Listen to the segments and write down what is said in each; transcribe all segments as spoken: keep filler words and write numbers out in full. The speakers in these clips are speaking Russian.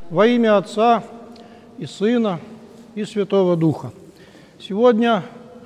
Во имя Отца и Сына и Святого Духа. Сегодня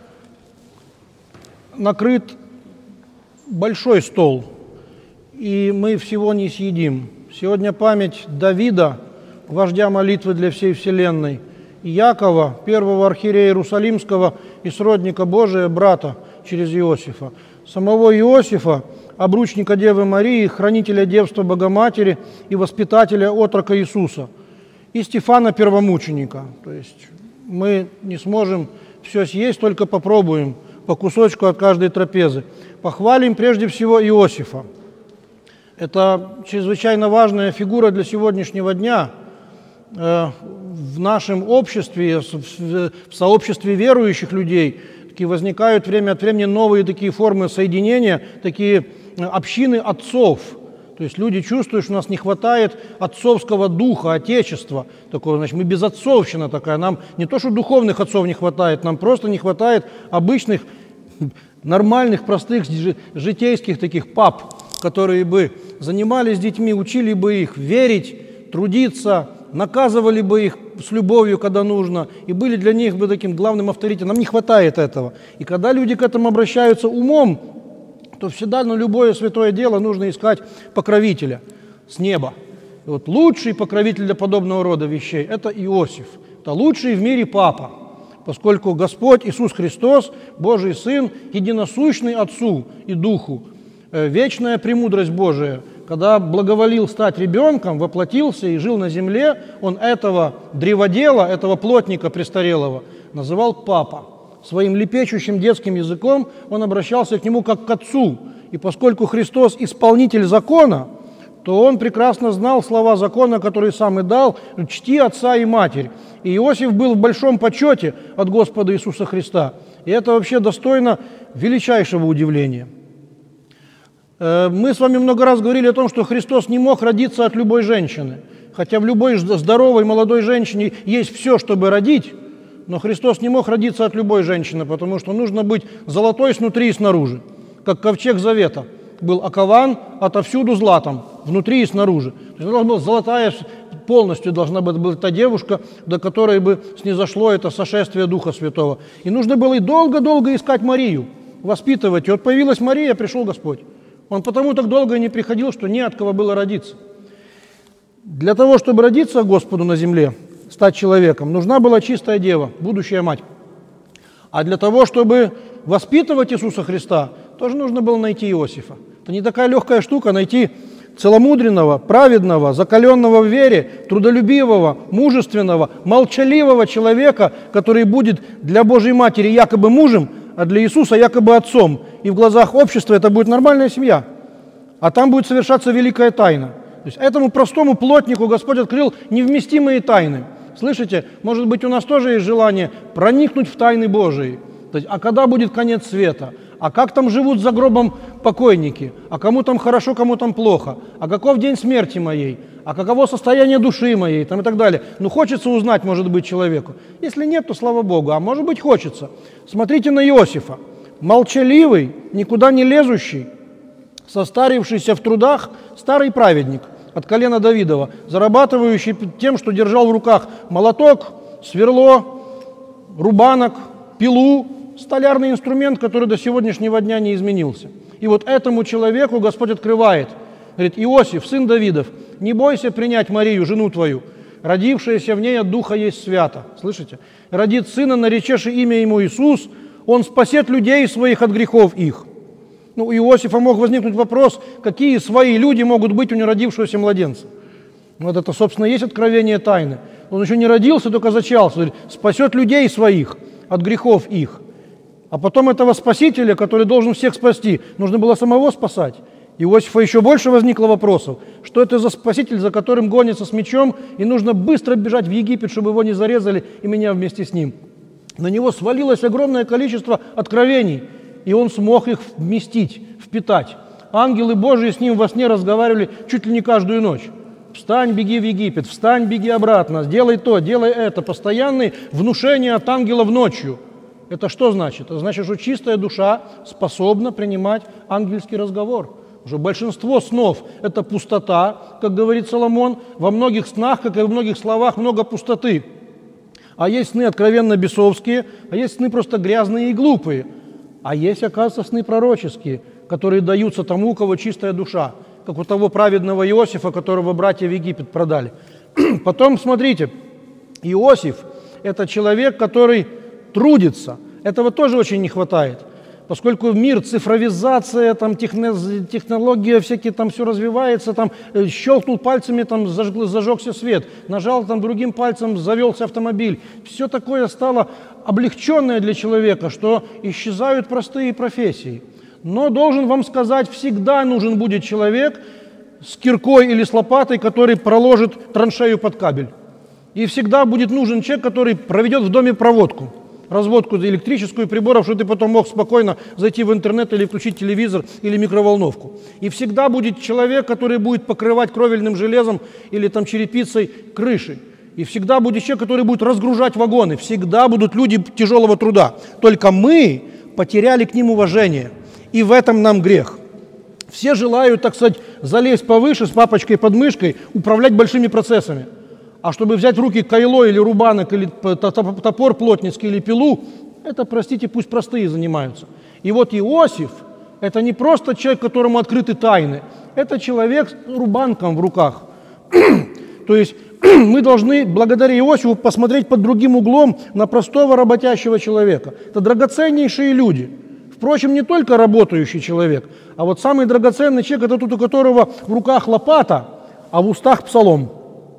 накрыт большой стол, и мы всего не съедим. Сегодня память Давида, вождя молитвы для всей вселенной, и Якова, первого архиерея Иерусалимского и сродника Божия, брата через Иосифа, самого Иосифа, обручника Девы Марии, хранителя девства Богоматери и воспитателя отрока Иисуса, и Стефана первомученика. То есть мы не сможем все съесть, только попробуем по кусочку от каждой трапезы. Похвалим прежде всего Иосифа. Это чрезвычайно важная фигура для сегодняшнего дня. В нашем обществе, в сообществе верующих людей такие возникают время от времени новые такие формы соединения, такие общины отцов. То есть люди чувствуют, что у нас не хватает отцовского духа, отечества. Такого, значит, мы безотцовщина такая. Нам не то, что духовных отцов не хватает, нам просто не хватает обычных, нормальных, простых, житейских таких пап, которые бы занимались детьми, учили бы их верить, трудиться, наказывали бы их с любовью, когда нужно, и были для них бы таким главным авторитетом. Нам не хватает этого. И когда люди к этому обращаются умом, то всегда на любое святое дело нужно искать покровителя с неба. И вот лучший покровитель для подобного рода вещей – это Иосиф. Это лучший в мире папа, поскольку Господь Иисус Христос, Божий Сын, единосущный Отцу и Духу, вечная премудрость Божия, когда благоволил стать ребенком, воплотился и жил на земле, Он этого древодела, этого плотника престарелого называл папа. Своим лепечущим детским языком он обращался к нему как к отцу. И поскольку Христос исполнитель закона, то он прекрасно знал слова закона, которые сам и дал: «Чти отца и матерь». И Иосиф был в большом почете от Господа Иисуса Христа. И это вообще достойно величайшего удивления. Мы с вами много раз говорили о том, что Христос не мог родиться от любой женщины. Хотя в любой здоровой молодой женщине есть все, чтобы родить, но Христос не мог родиться от любой женщины, потому что нужно быть золотой снутри и снаружи, как ковчег завета был окован отовсюду златом, внутри и снаружи. То есть она была золотая, полностью должна быть та девушка, до которой бы снизошло это сошествие Духа Святого. И нужно было и долго-долго искать Марию, воспитывать. И вот появилась Мария, пришел Господь. Он потому так долго и не приходил, что не от кого было родиться. Для того, чтобы родиться Господу на земле, стать человеком, нужна была чистая дева, будущая мать. А для того, чтобы воспитывать Иисуса Христа, тоже нужно было найти Иосифа. Это не такая легкая штука найти целомудренного, праведного, закаленного в вере, трудолюбивого, мужественного, молчаливого человека, который будет для Божьей Матери якобы мужем, а для Иисуса якобы отцом. И в глазах общества это будет нормальная семья. А там будет совершаться великая тайна. То есть этому простому плотнику Господь открыл невместимые тайны. Слышите, может быть, у нас тоже есть желание проникнуть в тайны Божии. То есть, а когда будет конец света? А как там живут за гробом покойники? А кому там хорошо, кому там плохо? А каков день смерти моей? А каково состояние души моей? Там и так далее. Ну, хочется узнать, может быть, человеку. Если нет, то слава Богу. А может быть, хочется. Смотрите на Иосифа. Молчаливый, никуда не лезущий, состарившийся в трудах старый праведник от колена Давидова, зарабатывающий тем, что держал в руках молоток, сверло, рубанок, пилу, столярный инструмент, который до сегодняшнего дня не изменился. И вот этому человеку Господь открывает, говорит: Иосиф, сын Давидов, не бойся принять Марию, жену твою, родившаяся в ней от Духа есть свято. Слышите? Родит сына, наречешь имя ему Иисус, он спасет людей своих от грехов их. Ну, у Иосифа мог возникнуть вопрос, какие свои люди могут быть у неродившегося младенца. Вот это, собственно, есть откровение тайны. Он еще не родился, только зачался. Спасет людей своих от грехов их. А потом этого спасителя, который должен всех спасти, нужно было самого спасать. У Иосифа еще больше возникло вопросов. Что это за спаситель, за которым гонится с мечом, и нужно быстро бежать в Египет, чтобы его не зарезали, и меня вместе с ним. На него свалилось огромное количество откровений, и он смог их вместить, впитать. Ангелы Божии с ним во сне разговаривали чуть ли не каждую ночь. Встань, беги в Египет, встань, беги обратно, сделай то, делай это. Постоянные внушения от ангелов ночью. Это что значит? Это значит, что чистая душа способна принимать ангельский разговор. Уже большинство снов – это пустота, как говорит Соломон. Во многих снах, как и во многих словах, много пустоты. А есть сны откровенно бесовские, а есть сны просто грязные и глупые. А есть, оказывается, сны пророческие, которые даются тому, у кого чистая душа, как у того праведного Иосифа, которого братья в Египет продали. Потом, смотрите, Иосиф – это человек, который трудится. Этого тоже очень не хватает. Поскольку мир, цифровизация, там, технология, всякие там все развивается, там, щелкнул пальцами, там, зажг, зажегся свет, нажал там другим пальцем, завелся автомобиль. Все такое стало облегченное для человека, что исчезают простые профессии. Но должен вам сказать, всегда нужен будет человек с киркой или с лопатой, который проложит траншею под кабель. И всегда будет нужен человек, который проведет в доме проводку. Разводку электрическую приборов, чтобы ты потом мог спокойно зайти в интернет или включить телевизор или микроволновку. И всегда будет человек, который будет покрывать кровельным железом или там черепицей крыши. И всегда будет человек, который будет разгружать вагоны. Всегда будут люди тяжелого труда. Только мы потеряли к ним уважение. И в этом нам грех. Все желают, так сказать, залезть повыше с папочкой под мышкой, управлять большими процессами. А чтобы взять в руки кайло или рубанок, или топор плотницкий, или пилу, это, простите, пусть простые занимаются. И вот Иосиф – это не просто человек, которому открыты тайны, это человек с рубанком в руках. То есть мы должны, благодаря Иосифу, посмотреть под другим углом на простого работящего человека. Это драгоценнейшие люди. Впрочем, не только работающий человек, а вот самый драгоценный человек – это тот, у которого в руках лопата, а в устах псалом.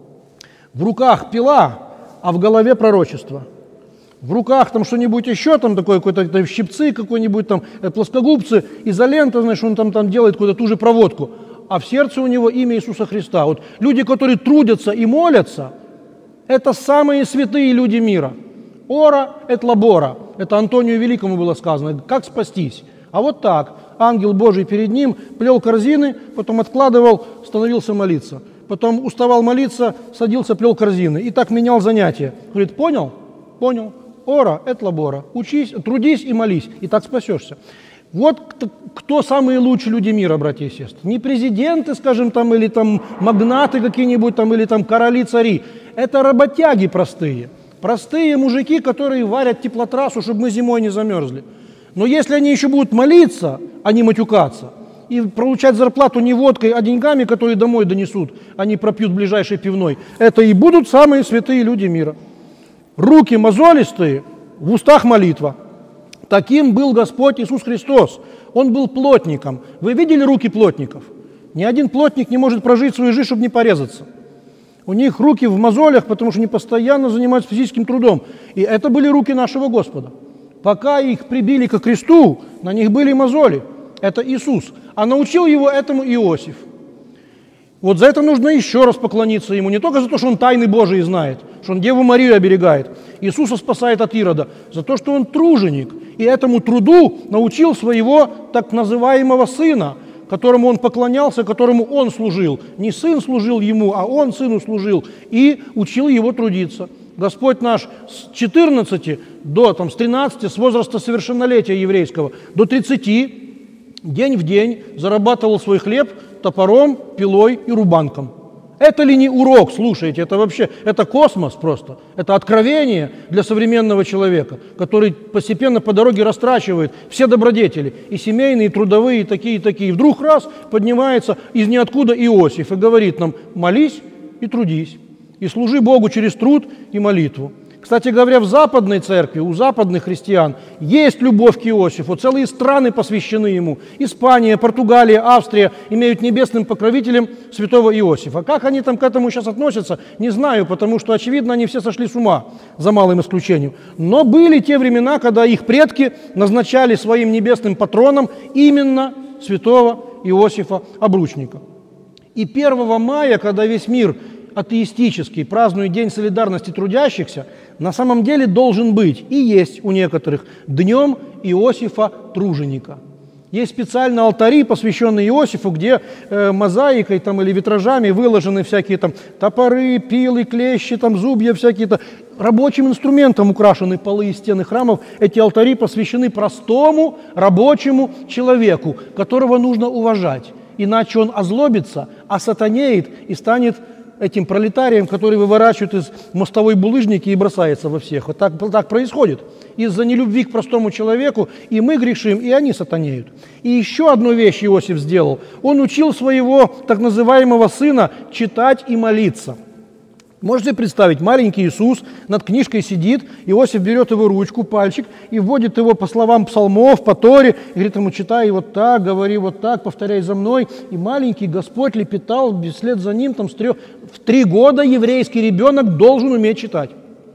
В руках пила, а в голове пророчество. В руках там что-нибудь еще, там такое, какой-то там, щипцы, какой-нибудь там плоскогубцы, изолента, знаешь, он там, там делает какую-то ту же проводку. А в сердце у него имя Иисуса Христа. Вот люди, которые трудятся и молятся, это самые святые люди мира. Ора et labora. Это Антонию Великому было сказано. Как спастись? А вот так. Ангел Божий перед ним плел корзины, потом откладывал, становился молиться. Потом уставал молиться, садился, плел корзины. И так менял занятия. Говорит, понял? Понял. Ора et labora. Учись, трудись и молись. И так спасешься. Вот кто, кто самые лучшие люди мира, братья и сестры. Не президенты, скажем, там, или там магнаты какие-нибудь, там, или там короли-цари. Это работяги простые. Простые мужики, которые варят теплотрассу, чтобы мы зимой не замерзли. Но если они еще будут молиться, а не матюкаться, и получать зарплату не водкой, а деньгами, которые домой донесут, они пропьют в ближайшей пивной, это и будут самые святые люди мира. Руки мозолистые, в устах молитва. Таким был Господь Иисус Христос. Он был плотником. Вы видели руки плотников? Ни один плотник не может прожить свою жизнь, чтобы не порезаться. У них руки в мозолях, потому что они постоянно занимаются физическим трудом. И это были руки нашего Господа. Пока их прибили ко кресту, на них были мозоли. Это Иисус. А научил его этому Иосиф. Вот за это нужно еще раз поклониться ему. Не только за то, что он тайны Божии знает, что он Деву Марию оберегает, Иисуса спасает от Ирода, за то, что он труженик. И этому труду научил своего так называемого сына, которому он поклонялся, которому он служил. Не сын служил ему, а он сыну служил. И учил его трудиться. Господь наш с четырнадцати до, там, с тринадцати, с возраста совершеннолетия еврейского, до тридцати, день в день зарабатывал свой хлеб топором, пилой и рубанком. Это ли не урок, слушайте, это вообще, это космос просто, это откровение для современного человека, который постепенно по дороге растрачивает все добродетели, и семейные, и трудовые, и такие, и такие. И вдруг раз поднимается из ниоткуда Иосиф и говорит нам, молись и трудись, и служи Богу через труд и молитву. Кстати говоря, в западной церкви, у западных христиан есть любовь к Иосифу, целые страны посвящены ему. Испания, Португалия, Австрия имеют небесным покровителем святого Иосифа. Как они там к этому сейчас относятся, не знаю, потому что, очевидно, они все сошли с ума, за малым исключением. Но были те времена, когда их предки назначали своим небесным патроном именно святого Иосифа Обручника. И первого мая, когда весь мир атеистический празднует День солидарности трудящихся, на самом деле должен быть и есть у некоторых днем Иосифа Труженика. Есть специальные алтари, посвященные Иосифу, где э, мозаикой там, или витражами выложены всякие там топоры, пилы, клещи, там, зубья, всякие-то. Рабочим инструментом украшены полы и стены храмов. Эти алтари посвящены простому рабочему человеку, которого нужно уважать. иначе он озлобится, осатанеет и станет этим пролетарием, который выворачивает из мостовой булыжники и бросается во всех. Вот так, так происходит. Из-за нелюбви к простому человеку и мы грешим, и они сатанеют. И еще одну вещь Иосиф сделал. Он учил своего так называемого сына читать и молиться. Можете представить, маленький Иисус над книжкой сидит, Иосиф берет его ручку, пальчик, и вводит его по словам псалмов, по Торе, и говорит ему: читай вот так, говори вот так, повторяй за мной. И маленький Господь лепетал вслед за ним, там, с трех... в три года еврейский ребенок должен уметь читать.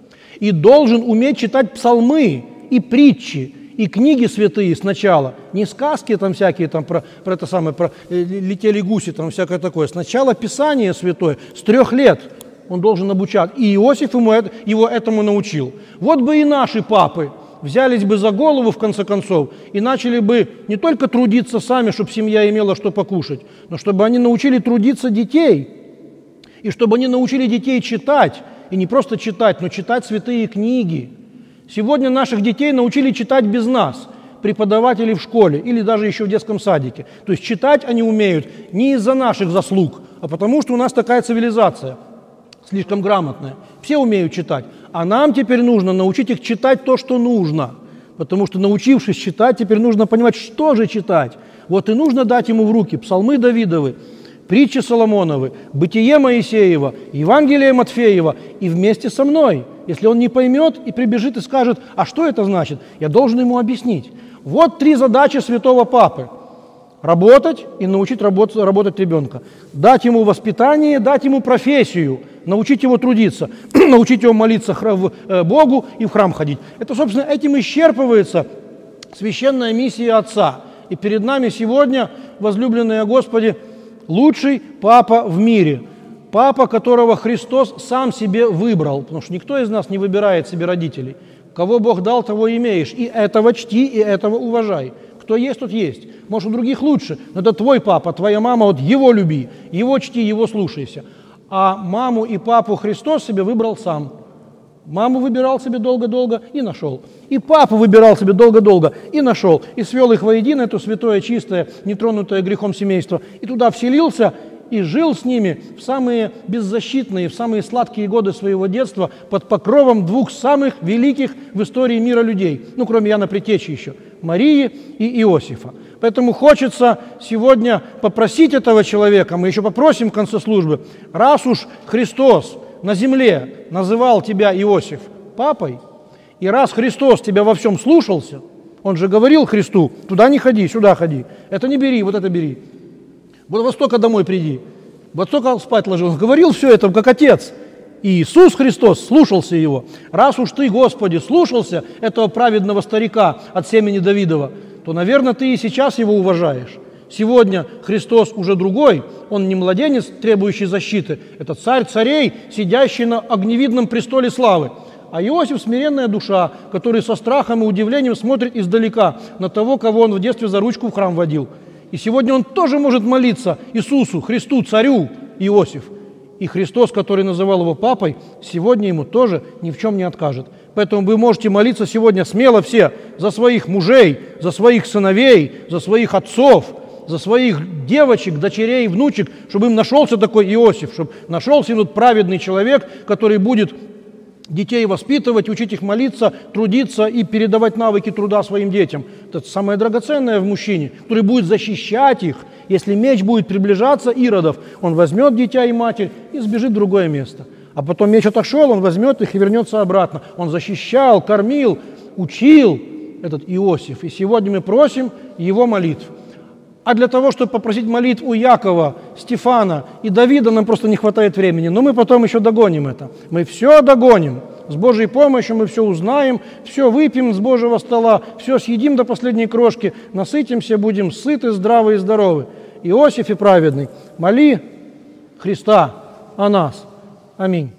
И должен уметь читать псалмы и притчи, и книги святые сначала. Не сказки там всякие, там, про, про это самое, про э, летели гуси, там всякое такое. Сначала Писание святое, с трех лет он должен обучать. И Иосиф ему это, его этому научил. Вот бы и наши папы взялись бы за голову, в конце концов, и начали бы не только трудиться сами, чтобы семья имела что покушать, но чтобы они научили трудиться детей, и чтобы они научили детей читать, и не просто читать, но читать святые книги. Сегодня наших детей научили читать без нас, преподаватели в школе или даже еще в детском садике. То есть читать они умеют не из-за наших заслуг, а потому что у нас такая цивилизация слишком грамотная. Все умеют читать. А нам теперь нужно научить их читать то, что нужно. Потому что, научившись читать, теперь нужно понимать, что же читать. Вот и нужно дать ему в руки псалмы Давидовы, притчи Соломоновы, бытие Моисеева, Евангелие Матфеева и вместе со мной. Если он не поймет и прибежит и скажет: а что это значит? Я должен ему объяснить. Вот три задачи святого Папы. Работать и научить работать, работать ребенка. Дать ему воспитание, дать ему профессию, научить его трудиться, научить его молиться Богу и в храм ходить. Это, собственно, этим исчерпывается священная миссия Отца. И перед нами сегодня, возлюбленные Господи, лучший папа в мире. Папа, которого Христос сам себе выбрал, потому что никто из нас не выбирает себе родителей. Кого Бог дал, того имеешь. И этого чти, и этого уважай. Кто есть, тот есть. Может, у других лучше, но это твой папа, твоя мама, вот его люби, его чти, его слушайся. А маму и папу Христос себе выбрал сам. Маму выбирал себе долго-долго и нашел. И папу выбирал себе долго-долго и нашел. И свел их воедино, это святое, чистое, нетронутое грехом семейство. И туда вселился и жил с ними в самые беззащитные, в самые сладкие годы своего детства под покровом двух самых великих в истории мира людей. Ну, кроме Иоанна Предтечи еще. Марии и Иосифа. Поэтому хочется сегодня попросить этого человека, мы еще попросим в конце службы, раз уж Христос на земле называл тебя, Иосиф, папой, и раз Христос тебя во всем слушался, он же говорил Христу: туда не ходи, сюда ходи, это не бери, вот это бери, вот во столько домой приди, вот столько спать ложил. Он говорил все это как отец. И Иисус Христос слушался его. Раз уж ты, Господи, слушался этого праведного старика от семени Давидова, то, наверное, ты и сейчас его уважаешь. Сегодня Христос уже другой, он не младенец, требующий защиты, это царь царей, сидящий на огневидном престоле славы. А Иосиф – смиренная душа, который со страхом и удивлением смотрит издалека на того, кого он в детстве за ручку в храм водил. И сегодня он тоже может молиться Иисусу, Христу, царю Иосиф. И Христос, который называл его папой, сегодня ему тоже ни в чем не откажет. Поэтому вы можете молиться сегодня смело все за своих мужей, за своих сыновей, за своих отцов, за своих девочек, дочерей, внучек, чтобы им нашелся такой Иосиф, чтобы нашелся им тут праведный человек, который будет детей воспитывать, учить их молиться, трудиться и передавать навыки труда своим детям. Это самое драгоценное в мужчине, который будет защищать их. Если меч будет приближаться, Иродов, он возьмет дитя и матерь и сбежит в другое место. А потом меч отошел, он возьмет их и вернется обратно. Он защищал, кормил, учил этот Иосиф. И сегодня мы просим его молитв. А для того, чтобы попросить молитву Якова, Стефана и Давида, нам просто не хватает времени. Но мы потом еще догоним это. Мы все догоним. С Божьей помощью мы все узнаем, все выпьем с Божьего стола, все съедим до последней крошки, насытимся, будем сыты, здравы и здоровы. Иосиф и праведный, моли Христа о нас. Аминь.